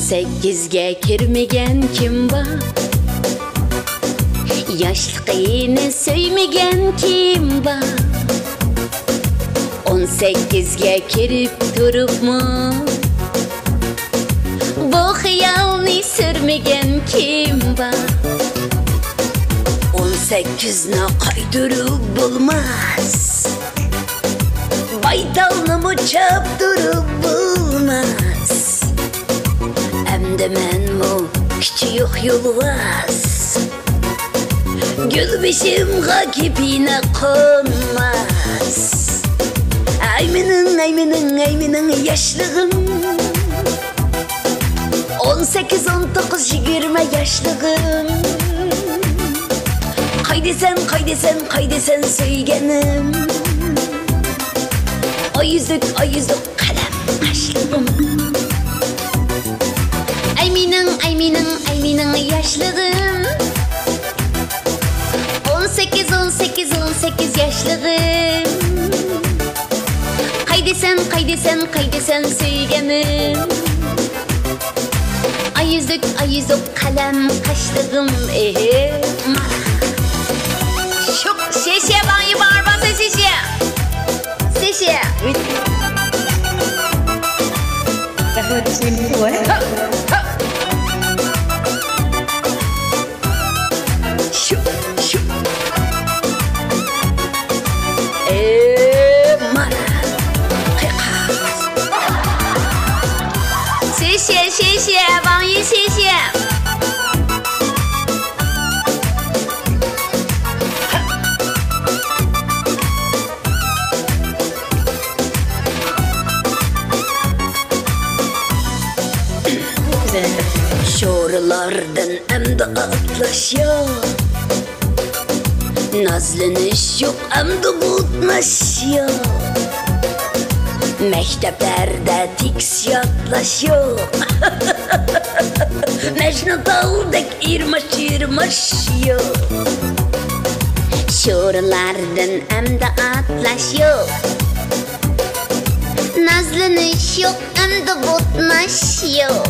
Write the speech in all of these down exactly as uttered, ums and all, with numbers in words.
sekkizge kirmegen kim var? Yaşlıqini söymegen kim var? on sekkizge kirip turupmu? Bu hayalni sürmegen kim var? on sekkizne qaydurup bulmaz, baydalını mı çapdurup bulmaz. Emde men mu küçük yolvaz, gülbişimga kipine konmaz. Ay menin, ay menin, ay menin yaşlığım, on sekiz, on dokuz, yirmi yaşlığım. Kaydesen, kaydesen, kaydesen söygenim, ay yüzlük, ay yüzlük kalem kaşlığım. Ay menin, ay menin, ay menin yaşlığım, on sekiz, on sekiz, on sekiz yaşlığım. Kaydesen, kaydesen, kaydesen söygenim, ay yüzlük, ay yüzlük kalem kaşlığım. Ehe şuk, şeşe banyo var basa şeşe. Şeşe. Takut sembuh eh. Şuk, şuk. Eee mara. Şeşe, şeşe, banyo şeşe. Şoralardan emde atlaşıyor, nazlanış yok emde butlaşıyor. Mekteplerde tiks yatlaşıyor. Mecnun daldek irmaş irmaşıyor. Şoralardan emde atlaşıyor, nazlanış yok emde butlaşıyor.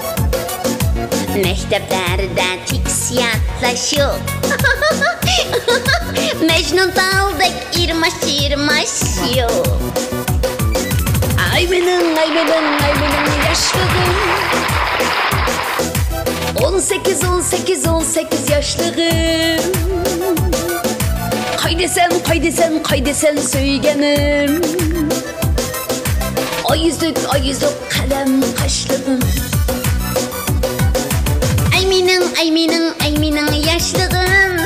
Mekteplerde tiks yatlaşıyor. Mecnun daldek irmaş irmaşıyor. Ay benim, ay benim, ay benim yaşlığım, on sekiz, on sekiz, on sekiz yaşlığım. Kaydesen, kaydesen, kaydesen söygenim, ay yüzlük, ay yüzlük kalem kaşlığım. Ay menin, ay menin, ay menin yaşlığım,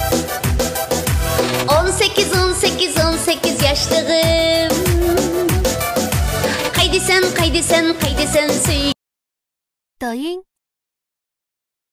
on sekiz, on sekiz, on sekiz yaşlığım. Kaydesen, kaydesen, kaydesen söyle. 抖音。